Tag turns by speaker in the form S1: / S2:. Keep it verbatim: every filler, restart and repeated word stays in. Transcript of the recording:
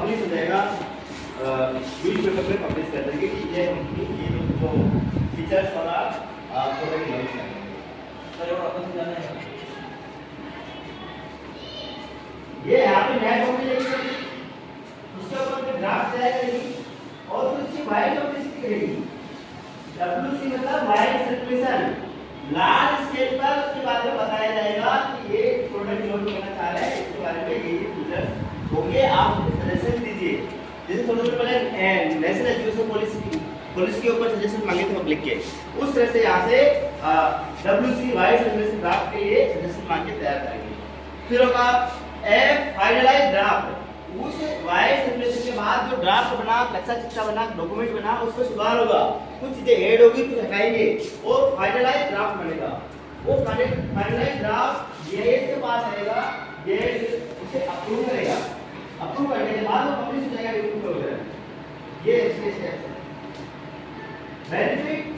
S1: Publish हो जाएगा newspaper में पब्लिश कर देंगे कि ये कंपनी ये जो फीचर्स वाला प्रोडक्ट लॉन्च करेंगे। सर और अपन जाना है ये यहाँ पे नया कंपनी लेगी उसके ऊपर पे ड्राफ्ट जाएगा नहीं और फिर उसकी वाइड पब्लिसिटी करेगी। डब्ल्यूसी मतलब वाइड सर्कुलेशन लार्ज स्केल पर उसके बारे में बताया जाएगा कि ये प्रोडक्ट लॉन्च करना चाह रहे हैं इसके बारे में ये ये फीचर्स होंगे। आप सजेशन दीजिए जैसे थोड़ी देर पहले नेशनल एजुकेशन पॉलिसी पॉलिसी के ऊपर सजेशन मांगे थे पब्लिक के उस तरह से यहाँ से डब्ल्यूसी वाइड सर्कुलेशन ड्राफ्ट के लिए सजेशन मांग के तैयार करेंगे। फिर होगा एफ फाइनलाइज ड्राफ्ट उस वाइड सर्कुलेशन के बाद जो ड्राफ्ट बना कच्चा चिट्ठा बना डॉक्यूमेंट बना उसमें सुधार होगा कुछ चीजें ऐड होगी कुछ हटाएंगे और फाइनलाइज ड्राफ्ट बनेगा। वो फाइनलाइज ड्राफ्ट जेएस के पास आएगा जेएस उसे अप्रूव करेगा अप्रूव करने के बाद वो पब्लिश हो जाएगा यूट्यूब पे। ये इसके स्टेप्स हैं। बेनिफिट